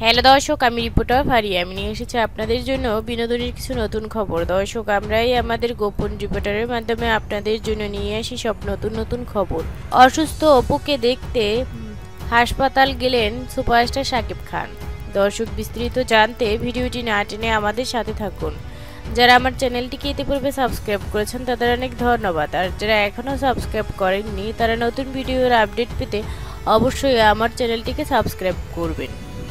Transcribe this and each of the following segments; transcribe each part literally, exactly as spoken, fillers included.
Hello দর্শক, আমি reporter Faria. আমি নিয়ে এসেছি আপনাদের জন্য বিনোদনের কিছু নতুন খবর। দর্শক, আমরাই আমাদের গোপন রিপোর্টারের মাধ্যমে আপনাদের জন্য নিয়ে আসি সব নতুন নতুন খবর। অসুস্থ অপুকে দেখতে হাসপাতাল গেলেন সুপারস্টার শাকিব খান। দর্শক, বিস্তারিত জানতে ভিডিওটি না টেনে আমাদের সাথে থাকুন। যারা আমার চ্যানেলটিকে ইতিপূর্বে সাবস্ক্রাইব করেছেন তাদের অনেক ধন্যবাদ, আর যারা এখনও সাবস্ক্রাইব করেননি তারা নতুন ভিডিওর আপডেট পেতে অবশ্যই আমার চ্যানেলটিকে সাবস্ক্রাইব করবেন।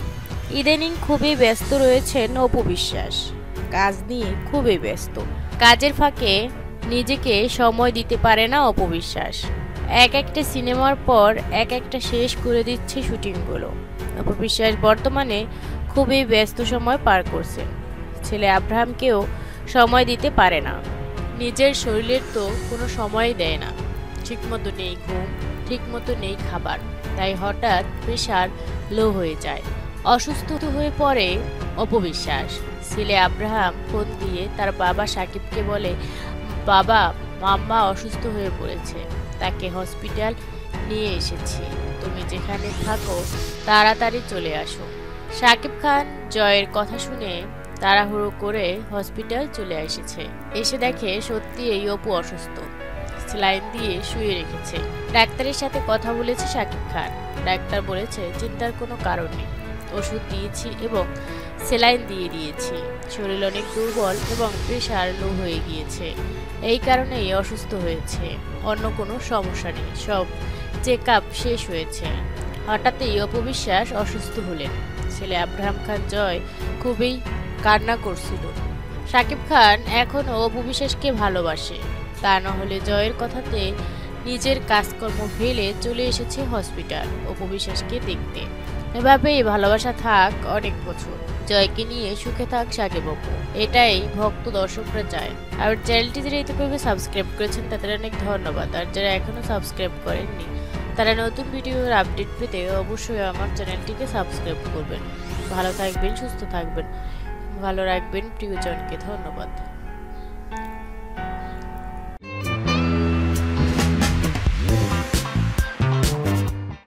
ইদানিং খুবই ব্যস্ত রয়েছেন অপু বিশ্বাস। কাজ নিয়ে খুবই ব্যস্ত। কাজের ফাঁকে নিজেকে সময় দিতে পারে না অপু বিশ্বাস। এক একটা সিনেমার পর এক একটা শেষ করে দিচ্ছে শুটিংগুলো। অপু বিশ্বাস বর্তমানে খুবই ব্যস্ত সময় পার করছেন। ছেলে আব্রাহামকেও সময় দিতে পারে না। নিজের শরীরের তো কোনো সময় দেয় না। ঠিকমতো নেই ঘুম, ঠিকমতো নেই খাবার, তাই হঠাৎ প্রেশার লো হয়ে যায়। অসুস্থ হয়ে পড়ে অপু বিশ্বাস। ছেলে আব্রাহাম ফোন দিয়ে তার বাবা সাকিবকে বলে, বাবা, মাম্মা অসুস্থ হয়ে পড়েছে, তাকে হসপিটাল নিয়ে এসেছি, তুমি যেখানে থাকো তাড়াতাড়ি চলে আসো। সাকিব খান জয়ের কথা শুনে তাড়াহুড়ো করে হসপিটাল চলে এসেছে। এসে দেখে সত্যি এই অপু অসুস্থ, স্যালাইন দিয়ে শুয়ে রেখেছে। ডাক্তারের সাথে কথা বলেছে সাকিব খান। ডাক্তার বলেছে চিন্তার কোনো কারণ নেই, ওষুধ দিয়েছি এবং স্যালাইন দিয়ে দিয়েছি। শরীর অনেক দুর্বল এবং প্রেশার লো হয়ে গিয়েছে, এই কারণেই অসুস্থ হয়েছে, অন্য কোনো সমস্যা নেই, সব চেক আপ শেষ হয়েছে। হঠাৎই অপু বিশ্বাস অসুস্থ হলেন। ছেলে আব্রাহাম খান জয় খুবই কান্না করছিল। সাকিব খান এখনও অপু বিশ্বাসকে ভালোবাসে, তা না হলে জয়ের কথাতে নিজের কাজকর্ম ফেলে চলে এসেছে হসপিটাল অপু বিশ্বাসকে দেখতে। এভাবেই ভালোবাসা থাক অনেক বছর, জয়কে নিয়ে সুখে থাক সাকিব অপু, এটাই ভক্ত দর্শকরা চায়। আর চ্যানেলটি যারা ইতিপূর্বে সাবস্ক্রাইব করেছেন তাদের অনেক ধন্যবাদ, আর যারা এখনো সাবস্ক্রাইব করেননি তারা নতুন ভিডিওর আপডেট পেতে অবশ্যই আমার চ্যানেলটিকে সাবস্ক্রাইব করবেন। ভালো থাকবেন, সুস্থ থাকবেন, ভালো রাখবেন প্রিয়জনকে। ধন্যবাদ।